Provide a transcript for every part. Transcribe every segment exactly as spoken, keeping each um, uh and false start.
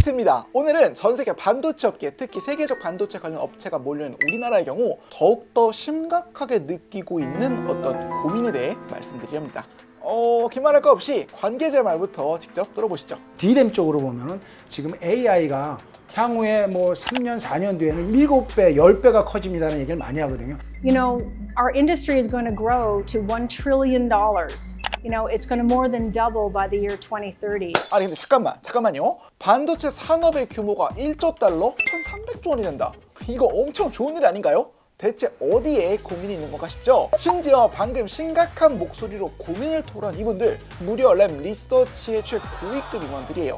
업데이트입니다. 오늘은 전 세계 반도체 업계, 특히 세계적 반도체 관련 업체가 몰려있는 우리나라의 경우 더욱더 심각하게 느끼고 있는 어떤 고민에 대해 말씀드립니다. 어, 기만할 거 없이 관계자 말부터 직접 들어보시죠. 디램 쪽으로 보면은 지금 에이아이가 향후에 뭐 삼 년, 사 년 뒤에는 일곱 배, 십 배가 커집니다라는 얘기를 많이 하거든요. You know, our industry is going to grow to one trillion dollars. You know, it's going to more than double by the year twenty thirty. 아니 근데 잠깐만, 잠깐만요. 반도체 산업의 규모가 일조 달러, 천삼백조 원이 된다. 이거 엄청 좋은 일 아닌가요? 대체 어디에 고민이 있는 건가 싶죠? 심지어 방금 심각한 목소리로 고민을 토로한 이분들 무려 램 리서치의 최고위급 임원들이에요.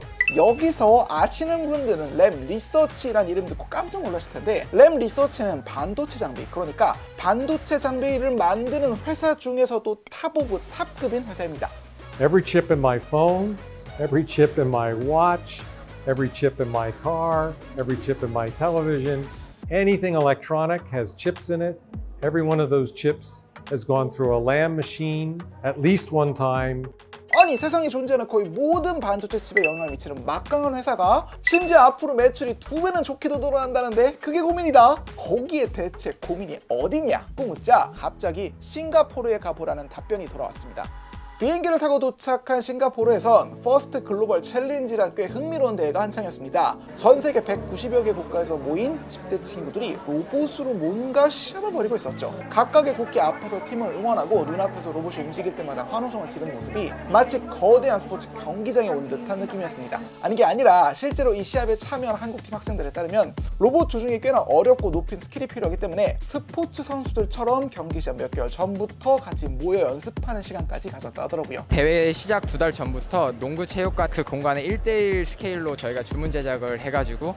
여기서 아시는 분들은 램 리서치란 이름 듣고 깜짝 놀라실 텐데, 램 리서치는 반도체 장비, 그러니까 반도체 장비를 만드는 회사 중에서도 탑 오브 탑급인 회사입니다. Every chip in my phone, every chip in my watch, every chip in my car, every chip in my television, anything electronic has chips in it. Every one of those chips has gone through a Lam machine at least one time. 아니 세상에 존재하는 거의 모든 반도체 칩에 영향을 미치는 막강한 회사가 심지어 앞으로 매출이 두 배는 좋게도 늘어난다는데 그게 고민이다. 거기에 대체 고민이 어디냐고 묻자 갑자기 싱가포르에 가보라는 답변이 돌아왔습니다. 비행기를 타고 도착한 싱가포르에선 퍼스트 글로벌 챌린지란 꽤 흥미로운 대회가 한창이었습니다. 전 세계 백구십여 개 국가에서 모인 십 대 친구들이 로봇으로 뭔가 시합을 벌이고 있었죠. 각각의 국기 앞에서 팀을 응원하고 눈앞에서 로봇이 움직일 때마다 환호성을 지르는 모습이 마치 거대한 스포츠 경기장에 온 듯한 느낌이었습니다. 아니 게 아니라 실제로 이 시합에 참여한 한국팀 학생들에 따르면 로봇 조종이 꽤나 어렵고 높은 스킬이 필요하기 때문에 스포츠 선수들처럼 경기 시합 몇 개월 전부터 같이 모여 연습하는 시간까지 가졌다 하더라고요. 대회 시작 두 달 전부터 농구 체육관 그 공간에 일 대일 스케일로 저희가 주문 제작을 해가지고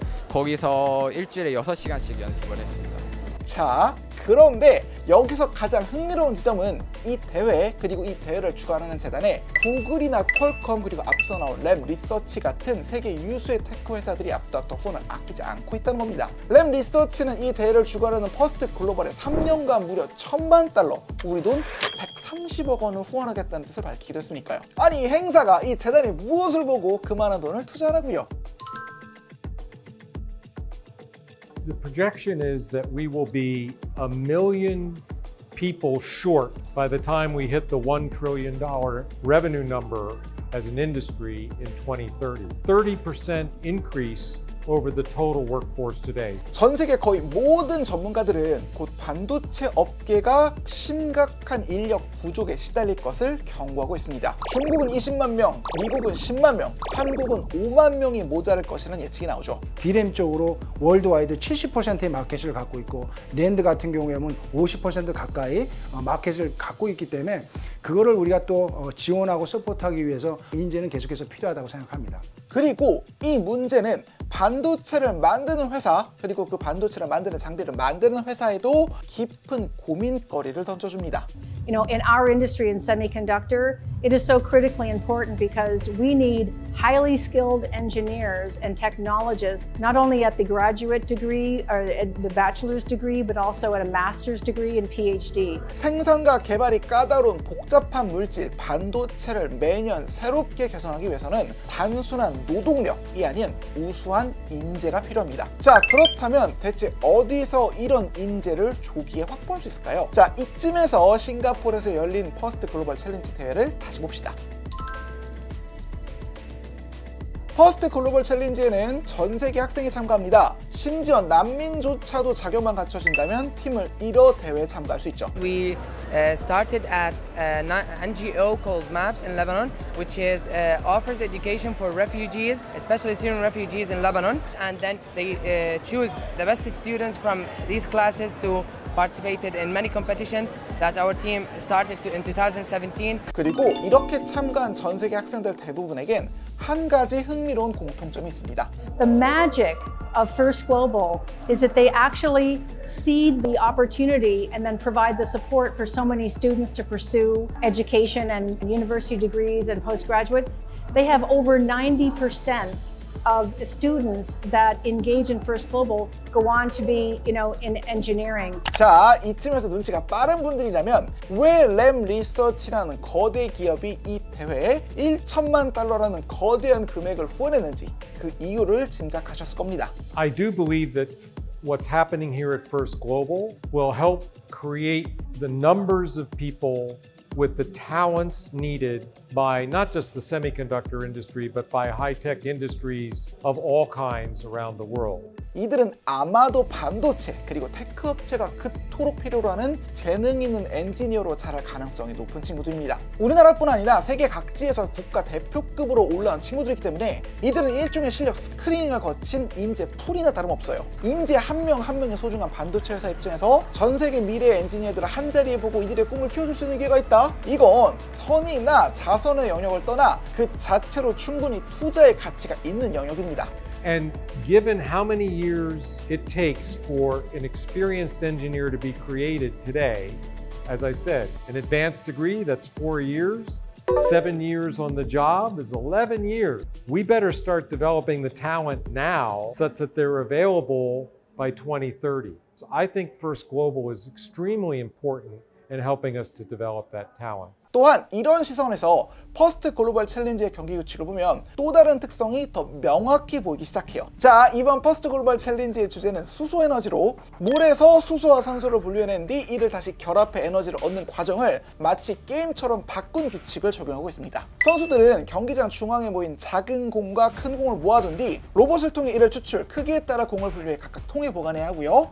거기서 일주일에 여섯 시간씩 연습을 했습니다. 자, 그런데 여기서 가장 흥미로운 지점은 이 대회, 그리고 이 대회를 주관하는 재단에 구글이나 퀄컴, 그리고 앞서 나온 램 리서치 같은 세계 유수의 테크 회사들이 앞다퉈 후원을 아끼지 않고 있다는 겁니다. 램 리서치는 이 대회를 주관하는 퍼스트 글로벌에 삼 년간 무려 천만 달러, 우리 돈 백삼십억 원을 후원하겠다는 뜻을 밝히기도 했으니까요. 아니 이 행사가, 이 재단이 무엇을 보고 그만한 돈을 투자하라고요? The projection is that we will be a million people short by the time we hit the one trillion dollar revenue number as an industry in twenty thirty. thirty percent increase over the total workforce today. 전 세계 거의 모든 전문가들은 곧 반도체 업계가 심각한 인력 부족에 시달릴 것을 경고하고 있습니다. 중국은 이십만 명, 미국은 십만 명, 한국은 오만 명이 모자랄 것이라는 예측이 나오죠. 디램 쪽으로 월드와이드 칠십 퍼센트의 마켓을 갖고 있고, 낸드 같은 경우에는 오십 퍼센트 가까이 마켓을 갖고 있기 때문에 그거를 우리가 또 지원하고 서포트하기 위해서 인재는 계속해서 필요하다고 생각합니다. 그리고 이 문제는 반도체를 만드는 회사, 그리고 그 반도체를 만드는 장비를 만드는 회사에도 깊은 고민거리를 던져줍니다. You know, in our industry in semiconductor, it is so critically important because we need highly skilled engineers and technologists, not only at the graduate degree or at the bachelor's degree, but also at a master's degree and PhD. 생산과 개발이 까다로운 복잡한 물질, 반도체를 매년 새롭게 개선하기 위해서는 단순한 노동력이 아닌 우수한 인재가 필요합니다. 자, 그렇다면 대체 어디서 이런 인재를 조기에 확보할 수 있을까요? 자, 이쯤에서 싱가포르에서 열린 퍼스트 글로벌 챌린지 대회를 다시 봅시다. 퍼스트 글로벌 챌린지에는 전 세계 학생이 참가합니다. 심지어 난민조차도 자격만 갖춰진다면 팀을 잃어 대회에 참가할 수 있죠. We uh, started at an N G O called MAPS in Lebanon, which is uh, offers education for refugees, especially Syrian refugees in Lebanon, and then they uh, choose the best students from these classes to participated in many competitions that our team started to in twenty seventeen. 그리고 이렇게 참가한 전 세계 학생들 대부분에겐 한 가지 흥미로운 공통점이 있습니다. The magic of First Global is that they actually seed the opportunity and then provide the support for so many students to pursue education and university degrees and postgraduate. They have over ninety percent of students that engage in First Global go on to be, you know, in engineering. 자, 이쯤에서 눈치가 빠른 분들이라면 왜 램 리서치라는 거대 기업이 이 대회에 천만 달러라는 거대한 금액을 후원했는지 그 이유를 짐작하셨을 겁니다. I do believe that what's happening here at First Global will help create the numbers of people with the talents needed by not just the semiconductor industry, but by high-tech industries of all kinds around the world. 이들은 아마도 반도체 그리고 테크 업체가 그토록 필요로 하는 재능 있는 엔지니어로 자랄 가능성이 높은 친구들입니다. 우리나라뿐 아니라 세계 각지에서 국가 대표급으로 올라온 친구들이기 때문에 이들은 일종의 실력 스크리닝을 거친 인재 풀이나 다름없어요. 인재 한 명 한 명의 소중한 반도체 회사 입장에서 전 세계 미래의 엔지니어들을 한자리에 보고 이들의 꿈을 키워줄 수 있는 기회가 있다? 이건 선의나 자선의 영역을 떠나 그 자체로 충분히 투자의 가치가 있는 영역입니다. And given how many years it takes for an experienced engineer to be created today, as I said, an advanced degree, that's four years. Seven years on the job is eleven years. We better start developing the talent now such that they're available by twenty thirty. So I think First Global is extremely important in helping us to develop that talent. 또한 이런 시선에서 퍼스트 글로벌 챌린지의 경기 규칙을 보면 또 다른 특성이 더 명확히 보이기 시작해요. 자, 이번 퍼스트 글로벌 챌린지의 주제는 수소 에너지로 물에서 수소와 산소를 분류해낸 뒤 이를 다시 결합해 에너지를 얻는 과정을 마치 게임처럼 바꾼 규칙을 적용하고 있습니다. 선수들은 경기장 중앙에 모인 작은 공과 큰 공을 모아둔 뒤 로봇을 통해 이를 추출, 크기에 따라 공을 분류해 각각 통에 보관해야 하고요.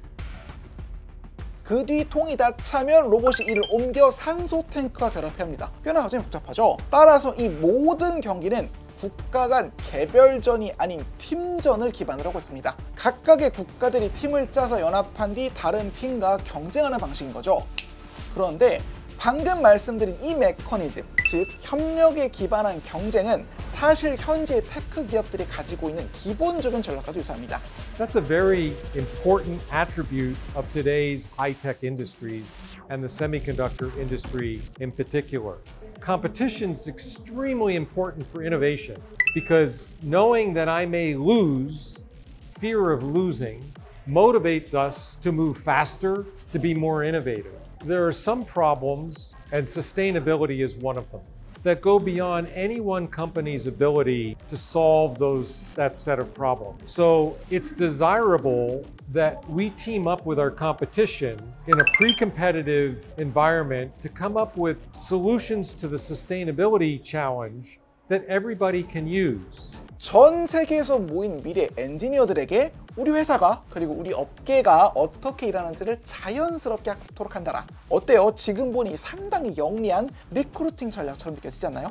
그 뒤 통이 다 차면 로봇이 이를 옮겨 산소 탱크와 결합해야 합니다. 꽤나 굉장히 복잡하죠? 따라서 이 모든 경기는 국가 간 개별전이 아닌 팀전을 기반으로 하고 있습니다. 각각의 국가들이 팀을 짜서 연합한 뒤 다른 팀과 경쟁하는 방식인 거죠. 그런데 방금 말씀드린 이 메커니즘, 즉 협력에 기반한 경쟁은 사실 현재의 테크 기업들이 가지고 있는 기본적인 전략과도 유사합니다. That's a very important attribute of today's high-tech industries and the semiconductor industry in particular. Competition is extremely important for innovation because knowing that I may lose, fear of losing, motivates us to move faster, to be more innovative. There are some problems, and sustainability is one of them, that go beyond any one company's ability to solve those that set of problems. So it's desirable that we team up with our competition in a pre-competitive environment to come up with solutions to the sustainability challenge that everybody can use. 전 세계에서 모인 미래 엔지니어들에게 우리 회사가 그리고 우리 업계가 어떻게 일하는지를 자연스럽게 학습토록 한다라. 어때요? 지금 보니 상당히 영리한 리크루팅 전략처럼 느껴지지 않나요?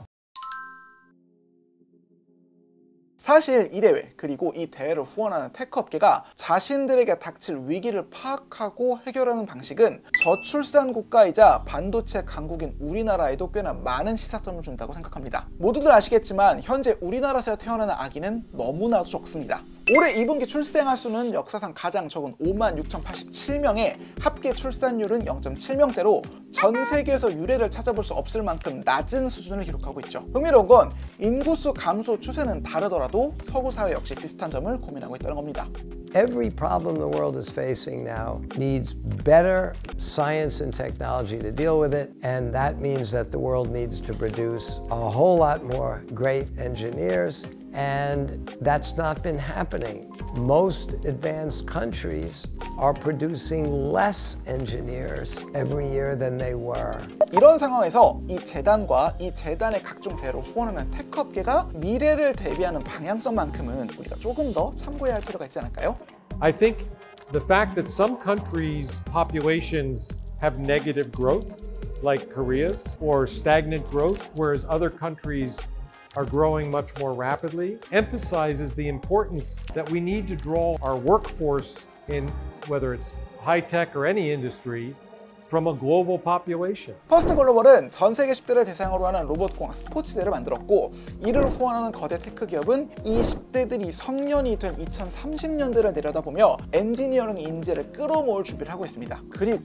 사실 이 대회 그리고 이 대회를 후원하는 테크 업계가 자신들에게 닥칠 위기를 파악하고 해결하는 방식은 저출산 국가이자 반도체 강국인 우리나라에도 꽤나 많은 시사점을 준다고 생각합니다. 모두들 아시겠지만 현재 우리나라에서 태어나는 아기는 너무나도 적습니다. 올해 이 분기 출생아 수는 역사상 가장 적은 오만 육천팔십칠 명에 합계 출산율은 영 점 칠 명대로 전 세계에서 유례를 찾아볼 수 없을 만큼 낮은 수준을 기록하고 있죠. 흥미로운 건 인구수 감소 추세는 다르더라도 서구 사회 역시 비슷한 점을 고민하고 있다는 겁니다. Every problem the world is facing now needs better science and technology to deal with it, and that means that the world needs to produce a whole lot more great engineers, and that's not been happening. Most advanced countries are producing less engineers every year than they were. 이런 상황에서 이 재단과 이 재단의 각종 대회를 후원하는 테크 업계가 미래를 대비하는 방향성만큼은 우리가 조금 더 참고해야 할 필요가 있지 않을까요? I think the fact that some countries' populations have negative growth, like Korea's, or stagnant growth, whereas other countries are growing much more rapidly, emphasizes the importance that we need to draw our workforce in, whether it's high tech or any industry, from a global population. 퍼스트 글로벌은 전 세계 십 대를 대상으로 하는 로봇공학 스포츠대를 만들었고 이를 후원하는 거대 테크 기업은 이 십 대들이 성년이 된 이천삼십 년대를 내려다보며 엔지니어링 인재를 끌어모을 준비를 하고 있습니다. 그리고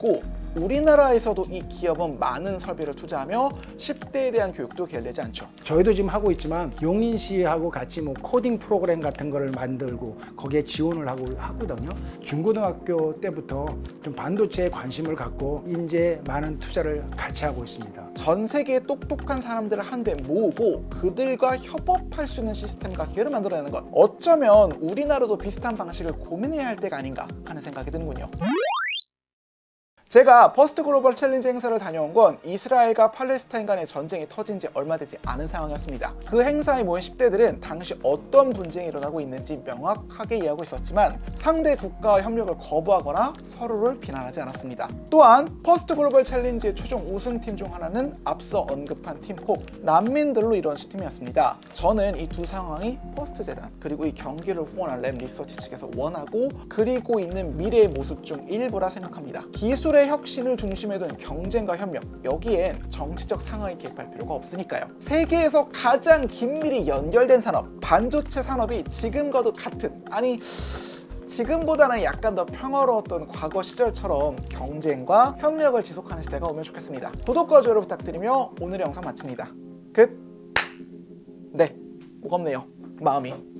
우리나라에서도 이 기업은 많은 설비를 투자하며 십 대에 대한 교육도 게을리지 않죠. 저희도 지금 하고 있지만 용인시하고 같이 뭐 코딩 프로그램 같은 거를 만들고 거기에 지원을 하고 하거든요. 중고등학교 때부터 좀 반도체에 관심을 갖고 이제 많은 투자를 같이 하고 있습니다. 전 세계의 똑똑한 사람들을 한데 모으고 그들과 협업할 수 있는 시스템과 기회를 만들어내는 것, 어쩌면 우리나라도 비슷한 방식을 고민해야 할 때가 아닌가 하는 생각이 드는군요. 제가 퍼스트 글로벌 챌린지 행사를 다녀온 건 이스라엘과 팔레스타인 간의 전쟁이 터진 지 얼마 되지 않은 상황이었습니다. 그 행사에 모인 십 대들은 당시 어떤 분쟁이 일어나고 있는지 명확하게 이해하고 있었지만 상대 국가와 협력을 거부하거나 서로를 비난하지 않았습니다. 또한 퍼스트 글로벌 챌린지의 최종 우승팀 중 하나는 앞서 언급한 팀콕, 난민들로 이루어진 팀이었습니다. 저는 이 두 상황이 퍼스트 재단 그리고 이 경기를 후원한 램 리서치 측에서 원하고 그리고 있는 미래의 모습 중 일부라 생각합니다. 기술의 혁신을 중심에 둔 경쟁과 협력, 여기엔 정치적 상황이 개입할 필요가 없으니까요. 세계에서 가장 긴밀히 연결된 산업, 반도체 산업이 지금과도 같은, 아니 지금보다는 약간 더 평화로웠던 과거 시절처럼 경쟁과 협력을 지속하는 시대가 오면 좋겠습니다. 구독과 좋아요 부탁드리며 오늘의 영상 마칩니다. 끝! 네, 무겁네요. 마음이.